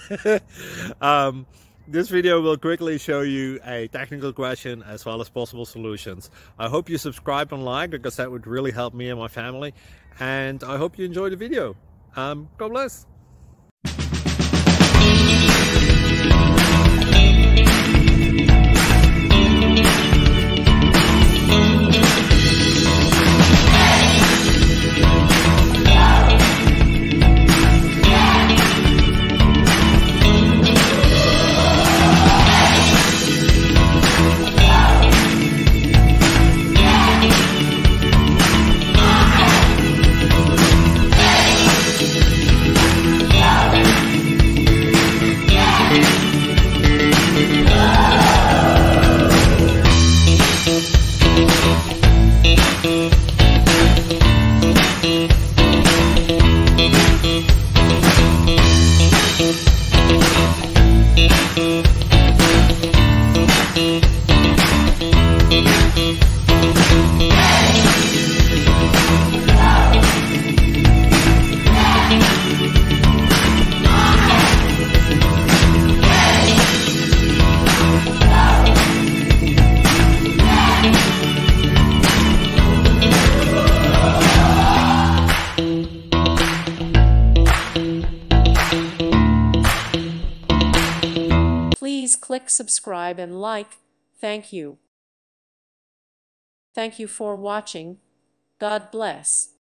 um, this video will quickly show you a technical question as well as possible solutions. I hope you subscribe and like, because that would really help me and my family. And I hope you enjoy the video. God bless. Please click subscribe and like. Thank you. Thank you for watching. God bless.